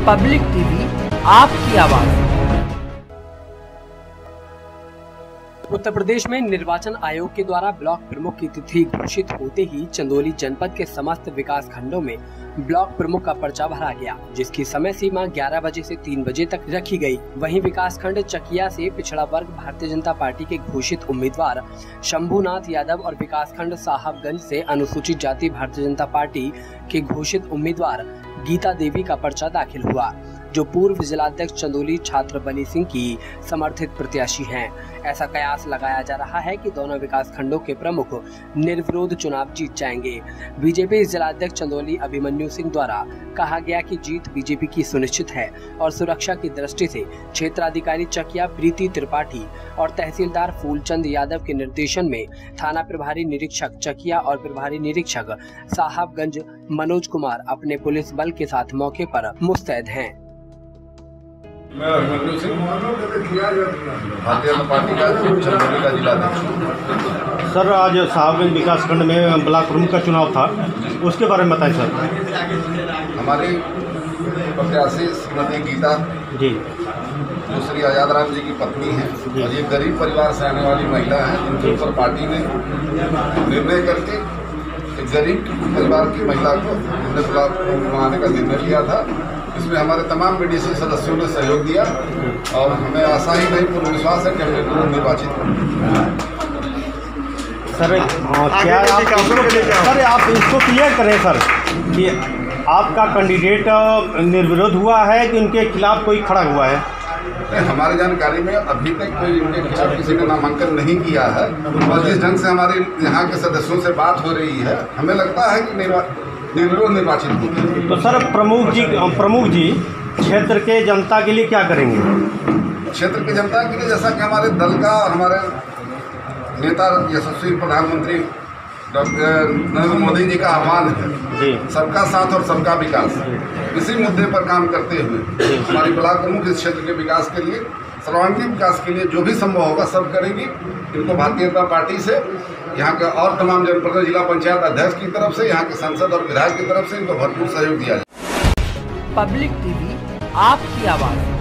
Public TV, आपकी आवाज। उत्तर प्रदेश में निर्वाचन आयोग के द्वारा ब्लॉक प्रमुख की तिथि घोषित होते ही चंदौली जनपद के समस्त विकास खंडों में ब्लॉक प्रमुख का पर्चा भरा गया, जिसकी समय सीमा 11 बजे से 3 बजे तक रखी गई। वहीं विकास खंड चकिया से पिछड़ा वर्ग भारतीय जनता पार्टी के घोषित उम्मीदवार शंभुनाथ यादव और विकास खंड साहबगंज से अनुसूचित जाति भारतीय जनता पार्टी के घोषित उम्मीदवार गीता देवी का पर्चा दाखिल हुआ, जो पूर्व जिलाध्यक्ष चंदौली छात्र बनी सिंह की समर्थित प्रत्याशी हैं। ऐसा कयास लगाया जा रहा है कि दोनों विकास खंडों के प्रमुख निर्विरोध चुनाव जीत जाएंगे। बीजेपी जिलाध्यक्ष चंदौली अभिमन्यु सिंह द्वारा कहा गया कि जीत बीजेपी की सुनिश्चित है और सुरक्षा की दृष्टि से क्षेत्राधिकारी चकिया प्रीति त्रिपाठी और तहसीलदार फूलचंद यादव के निर्देशन में थाना प्रभारी निरीक्षक चकिया और प्रभारी निरीक्षक साहबगंज मनोज कुमार अपने पुलिस बल के साथ मौके पर मुस्तैद हैं। मैं अभिमन्यु सिंह, भारतीय जनता पार्टी का चंदौली का जिलाध्यक्ष। सर, आज साहबगंज विकास खंड में ब्लॉक प्रमुख का चुनाव था, उसके बारे में बताएं सर। हमारी प्रत्याशी श्रीमती गीता जी, जो श्री आजाद राम जी की पत्नी है और ये गरीब परिवार से आने वाली महिला है, जिनके ऊपर पार्टी ने निर्णय करके एक गरीब परिवार की महिला को ब्लॉक प्रमुख बनाने का निर्णय लिया था। इसमें हमारे तमाम बीडीसी सदस्यों ने सहयोग दिया और हमें आशा ही नहीं, पूर्ण विश्वास है कि हम निर्वाचित सर। क्या आप इसको क्लियर करें सर कि आपका कैंडिडेट निर्विरोध हुआ है कि उनके खिलाफ कोई खड़ा हुआ है? हमारी जानकारी में अभी तक कोई उनके खिलाफ किसी ने नामांकन नहीं किया है और जिस ढंग से हमारे यहाँ के सदस्यों से बात हो रही है, हमें लगता है कि निर्विरोध निर्वाचित होंगे। तो सर, प्रमुख जी क्षेत्र के जनता के लिए क्या करेंगे? क्षेत्र की जनता के लिए जैसा कि हमारे दल का और हमारे नेता यशस्वी प्रधानमंत्री डॉक्टर नरेंद्र मोदी जी का आह्वान है, सबका साथ और सबका विकास, इसी मुद्दे पर काम करते हुए हमारी ब्लॉक प्रमुख इस क्षेत्र के विकास के लिए, सर्वांगीण विकास के लिए जो भी संभव होगा सब करेंगी। इनको भारतीय जनता पार्टी से, यहाँ के और तमाम जनप्रतिनिधि, जिला पंचायत अध्यक्ष की तरफ से, यहाँ के सांसद और विधायक की तरफ से इनको भरपूर सहयोग दिया जाए। पब्लिक टीवी, आपकी आवाज।